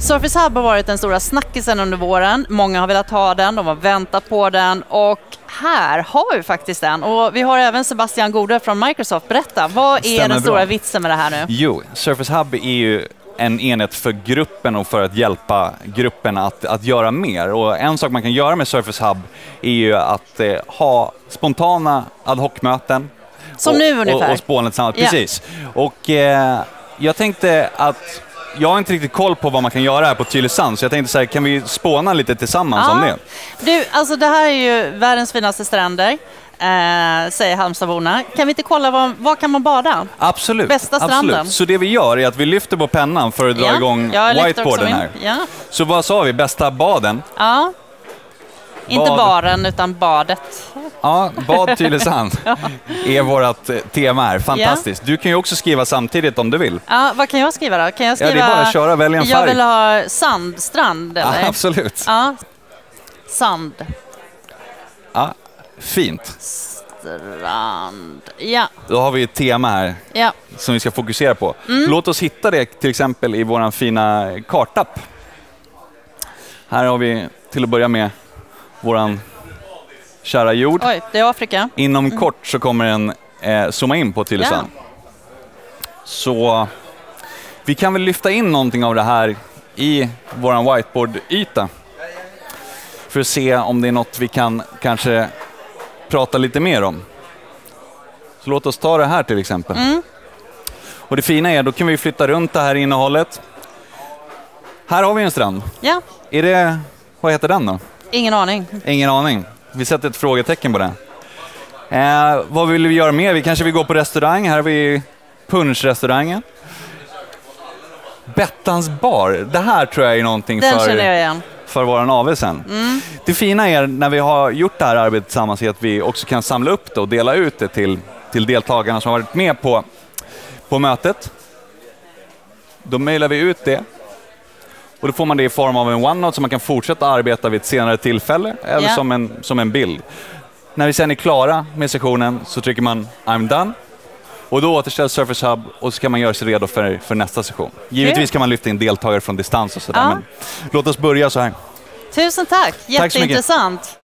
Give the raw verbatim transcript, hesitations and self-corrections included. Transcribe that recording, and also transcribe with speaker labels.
Speaker 1: Surface Hub har varit den stora snackisen under våren. Många har velat ha den, de har väntat på den och här har vi faktiskt den. Och vi har även Sebastian Gode från Microsoft. Berätta, vad är
Speaker 2: Stämmer
Speaker 1: den stora
Speaker 2: bra.
Speaker 1: vitsen med det här nu?
Speaker 2: Jo, Surface Hub är ju en enhet för gruppen och för att hjälpa gruppen att, att göra mer. Och en sak man kan göra med Surface Hub är ju att eh, ha spontana ad hoc-möten.
Speaker 1: Som
Speaker 2: och,
Speaker 1: nu ungefär.
Speaker 2: Och, och spåna tillsammans,
Speaker 1: Ja.
Speaker 2: precis. Och eh, jag tänkte att jag har inte riktigt koll på vad man kan göra här på Tylösand, så jag tänkte så här, kan vi spåna lite tillsammans
Speaker 1: Ja.
Speaker 2: om det?
Speaker 1: Du, alltså det här är ju världens finaste stränder, eh, säger Halmstadborna. Kan vi inte kolla, vad, vad kan man bada?
Speaker 2: Absolut.
Speaker 1: Bästa stranden.
Speaker 2: Absolut. Så det vi gör är att vi lyfter på pennan för att dra
Speaker 1: Ja,
Speaker 2: igång
Speaker 1: jag lyfter också
Speaker 2: whiteboarden
Speaker 1: min.
Speaker 2: här.
Speaker 1: Ja.
Speaker 2: Så vad sa vi? Bästa baden?
Speaker 1: Ja. Inte
Speaker 2: Bad.
Speaker 1: baren, utan badet.
Speaker 2: Ja, bad Tylösand är vårt tema här. Fantastiskt. Du kan ju också skriva samtidigt om du vill.
Speaker 1: Ja, vad kan jag skriva då? Kan jag skriva...
Speaker 2: Ja, det är bara att köra, välja en
Speaker 1: Jag
Speaker 2: färg.
Speaker 1: vill ha sandstrand, eller?
Speaker 2: Ja, absolut.
Speaker 1: Ja. Sand.
Speaker 2: Ja, fint.
Speaker 1: Strand. Ja.
Speaker 2: Då har vi ett tema här
Speaker 1: Ja.
Speaker 2: som vi ska fokusera på.
Speaker 1: Mm.
Speaker 2: Låt oss hitta det till exempel i vår fina kartapp. Här har vi till att börja med våran kära jord.
Speaker 1: Oj, det är Afrika.
Speaker 2: Inom
Speaker 1: Mm.
Speaker 2: kort så kommer den eh, zooma in på Tylösand.
Speaker 1: Ja.
Speaker 2: Så vi kan väl lyfta in någonting av det här i våran whiteboard-yta. För att se om det är något vi kan kanske prata lite mer om. Så låt oss ta det här till exempel.
Speaker 1: Mm.
Speaker 2: Och det fina är, då kan vi flytta runt det här innehållet. Här har vi en strand.
Speaker 1: Ja,
Speaker 2: Är det, vad heter den då?
Speaker 1: ingen aning.
Speaker 2: Ingen aning. Vi sätter ett frågetecken på det. Eh, vad vill vi göra mer? Vi kanske vill gå på restaurang. Här har vi Punschrestaurangen. Bettans bar. Det här tror jag är någonting
Speaker 1: Den känner
Speaker 2: för,
Speaker 1: jag igen.
Speaker 2: för våran A V sen.
Speaker 1: Mm.
Speaker 2: Det fina är när vi har gjort det här arbetet tillsammans är att vi också kan samla upp det och dela ut det till, till deltagarna som har varit med på, på mötet. Då mejlar vi ut det. Och då får man det i form av en OneNote som man kan fortsätta arbeta vid ett senare tillfälle eller
Speaker 1: Ja.
Speaker 2: som, en, som en bild. När vi sen är klara med sessionen så trycker man I'm done. Och då återställs Surface Hub och så kan man göra sig redo för, för nästa session. Givetvis kan man lyfta in deltagare från distans och sådär.
Speaker 1: Ja.
Speaker 2: Men låt oss börja så här.
Speaker 1: Tusen tack,
Speaker 2: Tack så mycket.
Speaker 1: jätteintressant.